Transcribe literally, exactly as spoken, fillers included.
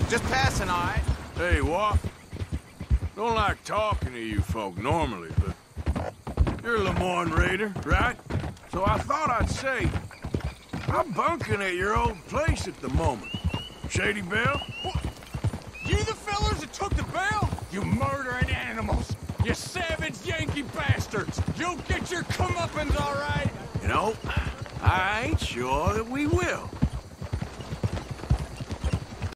Just passing, all right? Hey, Woff. Don't like talking to you folk normally, but you're a Lemoyne Raider, right? So I thought I'd say, I'm bunking at your old place at the moment. Shady Belle? What? You the fellers that took the Belle? You murdering animals! You savage Yankee bastards! You'll get your comeuppance, all right? You know, I ain't sure that we will.